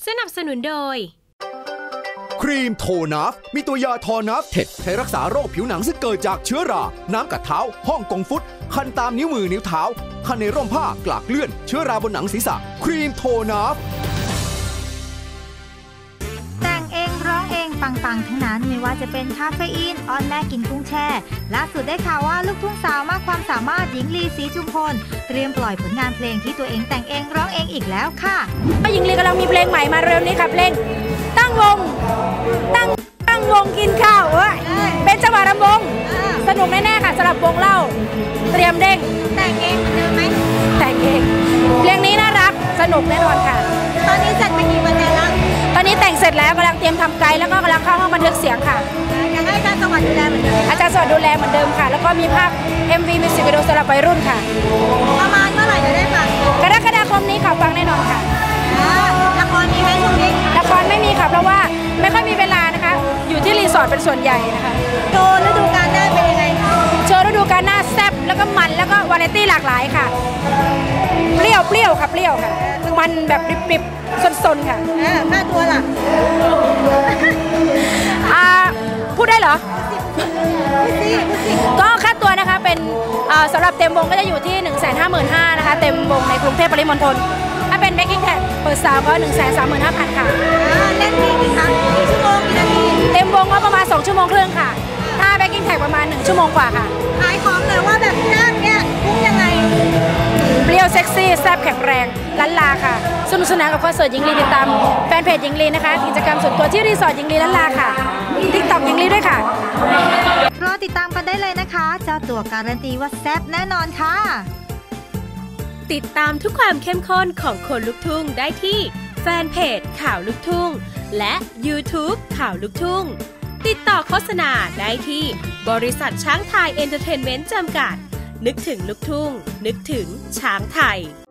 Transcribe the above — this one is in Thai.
สนับสนุนโดยครีมโทนัฟมีตัวยาทอนัฟเท็ดใช้รักษาโรคผิวหนังซึ่งเกิดจากเชื้อราน้ำกัดเท้าฮ่องกงฟุตคันตามนิ้วมือนิ้วเท้าคันในร่มผ้ากลากเลื่อนเชื้อราบนหนังศีรษะครีมโทนัฟแต่งเองร้องเองปังๆทั้งนั้นไม่ว่าจะเป็นคาเฟอีนออนแม่กินกุ้งแช่ล่าสุดได้ข่าวว่าลูกทุ่งสาวมากความสามารถหญิงลีศรีจุมพลเตรียมปล่อยผลงานเพลงที่ตัวเองแต่งเองร้องเองอีกแล้วค่ะหญิงลีกำลังมีเพลงใหม่มาเร็วนี้ค่ะเพลงตั้งวงกินข้าวเป็นจังหวะรำวงสนุกแน่ๆค่ะสำหรับวงเล่าเตรียมเด้งแต่งเองเหมือนเดิมไหมแต่งเองเพลงนี้น่ารักสนุกแน่นอนค่ะตอนนี้เสร็จไปกี่เปอร์เซ็นต์แล้วตอนนี้แต่งเสร็จแล้วกำลังเตรียมทำไกด์แล้วก็กำลังเข้าห้องบันทึกเสียงค่ะอยากให้อาจารย์สวัสดิ์ดูแลเหมือนเดิมอาจารย์สวัสดิ์ดูแลเหมือนเดิมค่ะแล้วก็มีภาพ MV มิวสิกวิดีโอสำหรับวัยรุ่นค่ะประมาณเมื่อไหร่จะได้ฟังกรกฎาคมนี้ค่ะฟังแน่นอนค่ะละครมีไหมช่วงนี้ละครไม่มีค่ะเพราะว่าไม่ค่อยมีเวลานะคะอยู่ที่รีสอร์ทเป็นส่วนใหญ่นะคะโชว์ฤดูกาลหน้าเป็นยังไงโชว์ฤดูกาลหน้าแซ่บแล้วก็มันแล้วก็วาไรตี้หลากหลายค่ะเปรี้ยวค่ะเปรี้ยวค่ะมันแบบริบๆซนๆค่ะค่าตัวล่ะพูดได้เหรอก็ค่าตัวนะคะเป็นสำหรับเต็มวงก็จะอยู่ที่ 155,000 นะคะเต็มวงในกรุงเทพปริมณฑลถ้าเป็นแบ็คกิ้งแท็กเปิดซาวก็ 135,000 ค่ะเล่นกี่ครั้งกี่ชั่วโมงกี่นาทีเต็มวงก็ประมาณ2 ชั่วโมงครึ่งค่ะถ้าแบ็คกิ้งแท็กประมาณ1 ชั่วโมงกว่าค่ะขายของเลยว่าแบบจ้างเนี่ยคุ้มยังไงเปรี้ยวเซ็กซี่แซ่บแข็งแรงล้านลาค่ะสนุกสนานกับคอนเสิร์ตหญิงลีติดตามแฟนเพจหญิงลีนะคะกิจกรรมส่วนตัวที่รีสอร์ทหญิงลีล้านลาค่ะTikTokหญิงลีด้วยค่ะรอติดตามกันได้เลยนะคะเจ้าตัวการันตีว่าแซ่บแน่นอนค่ะติดตามทุกความเข้มข้นของคนลุกทุ่งได้ที่แฟนเพจข่าวลุกทุ่งและ YouTube ข่าวลุกทุ่งติดต่อโฆษณาได้ที่บริษัทช้างไทยเอนเตอร์เทนเมนต์จำกัดนึกถึงลุกทุ่งนึกถึงช้างไทย